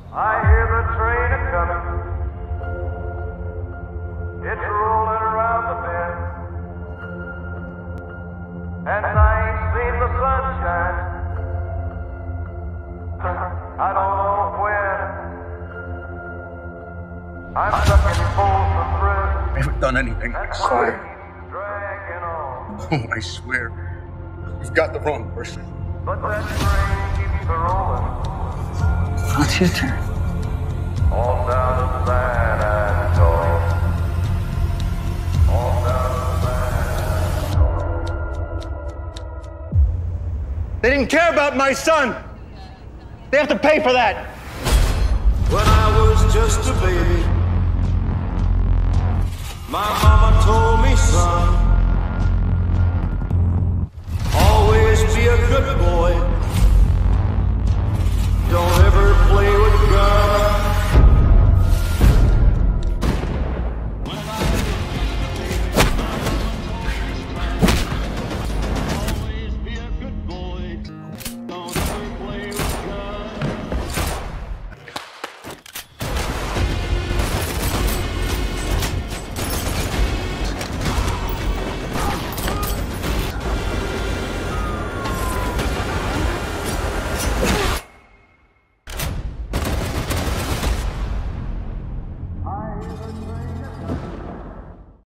I hear the train a-comin'. It's rollin' around the bend. And I ain't seen the sunshine. I don't know when. I'm stuck in Folsom Prison. I haven't done anything, I swear. Dragging on. Oh, I swear. You've got the wrong person. But that train keeps a-rollin'. What's your turn? All down the San Antonio. All down the San Antonio. They didn't care about my son. They have to pay for that. When I was just a baby, my mama told me, son, always be a good boy.